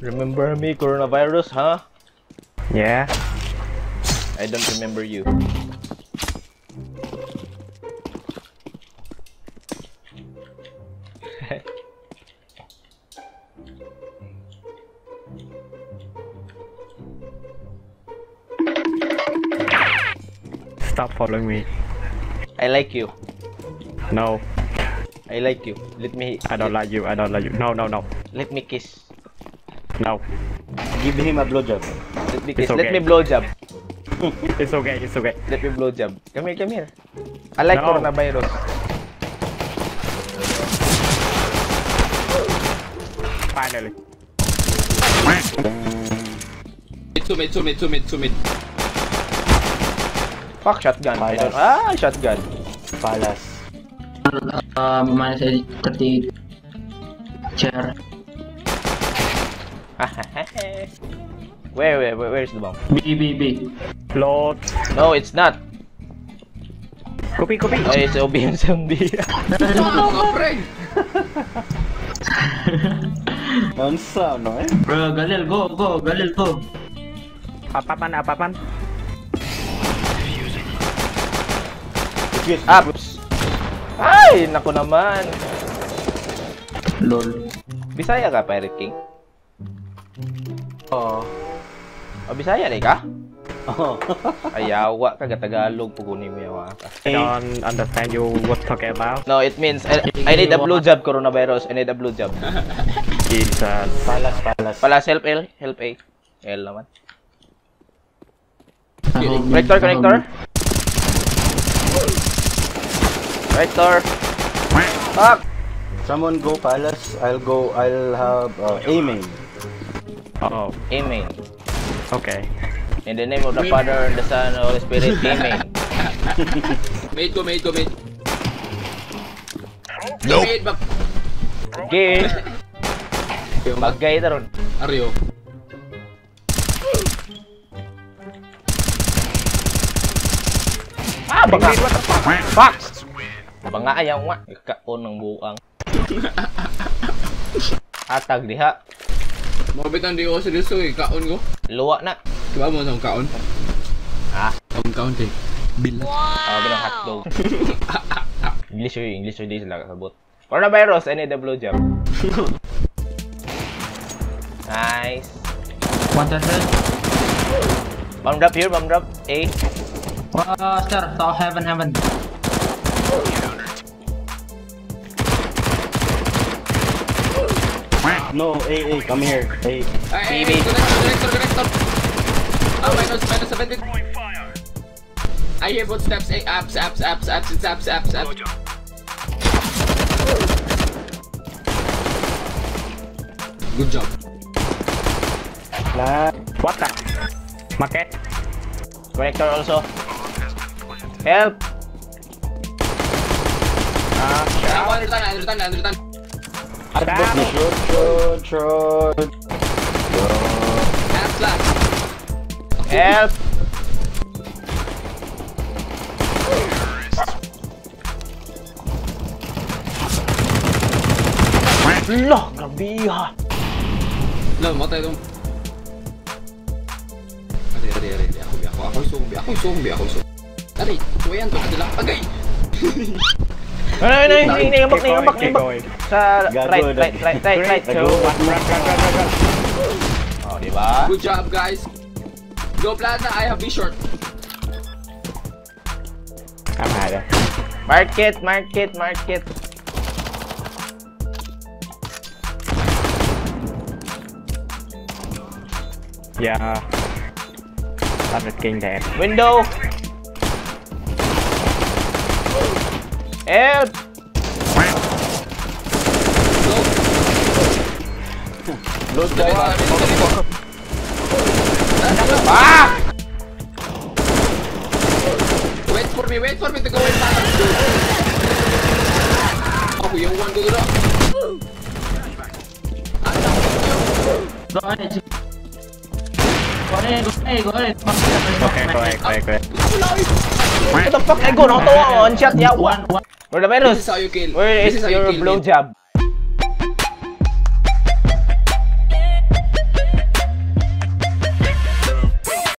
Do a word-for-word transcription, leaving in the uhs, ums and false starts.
Remember me, coronavirus, huh? Yeah. I don't remember you. Stop following me. I like you. No. I like you. Let me. I don't like you. I don't like you. No, no, no. Let me kiss. No. Give him a blowjob. Let me kiss. It's okay. Let me blow job. It's okay. It's okay. Let me blow job. Come here, come here. I like No. coronavirus. Finally. Mid to mid to mid to mid to mid. Fuck shotgun. I don't. Palas. Ah, shotgun. Palas. Uh, minus thirty chair. where, where, where, where's the bomb? B, B, B. Load. No, it's not. Copy, copy. Oh, it's O B M seventy. Tulong ka, pre! Nonsa, no eh? Bro, Galil, go, go, Galil, go. Apa-apan, apa-apan? Defuse, Ups. Ay, naku naman. Lol. Bisaya ka, Pirate King? Oo. O, Bisaya rin ka? Oo. Ayawa ka, Tagalog, pugunin mo yawa ka. I don't understand you what talking about. No, it means, I, I need a blue job, coronavirus. I need a blue job. Jesus. Palas, palas. Palas, help L, help A. L naman. Ako, Connector, ako, connector. Connector. Fuck! Someone go palas. I'll go. I'll have uh, A main. Oh. Amen. Okay. In the name of the Father, and the Son, and the Holy Spirit, Amen. Mid ko, mid ko, mid. Nope. Mid, bak... Okay. Bagay na ron. Aryo. Ah, baka. Fuck! Banga ayaw nga. Ikaon ng buang. Hatag diha. Mabit ang di ko seryoso eh, kaon ko. Luwa na. Diba mo sa kaon? Ah. Kaon kaon kay Bill. Ah, binang hotdog. English yun, English yun di sila kasabot. Coronavirus, I need a blowjob. Nice. One hundred. Bomb drop here, bomb drop. A. Uh, sir, so heaven, heaven. No, A, A, come here. A. Ay, ay, B B. ay, connector, connector, connector. Oh, minus, minus seventeen. I hear footsteps. Ay, apps, apps, apps, apps, it's apps, apps, apps. Good job. La. What the? Market? Connector also. Help! Ah, Ako, undertan, undertan, undertan. Shoot, shoot, shoot. Apps last. Help! Loh, grabe ha! No, matay dong. Ari, ari, ari, ari. Ako, ako, ako, zombie, ako, zombie, ako, zombie. Ari, tuwayan to, sila. Agay! Ano, ano, ano, ini, ngambak, keep ngambak, going, keep ngambak. going. Sa Gago, right, that- right, right, right, right. Gago. So, Run, run, run, run, run, run. oh, diba? Good job, guys. Go Plata, I have V-short. I'm higher. Market, market, market. Yeah. Hundred king there. Window! Help! Load Dali, guys. dali, dali, dali. Ah! Wait for me, wait for me to go in Plata. Ako yung one ko dito. Go ahead. Go ahead, go ahead, go ahead. Okay, go ahead, go ahead, go ahead. What the fuck? I go, no to one shot, yeah. One, one. Where the This virus? is how you kill. Where This is is how you your kill me. blowjob?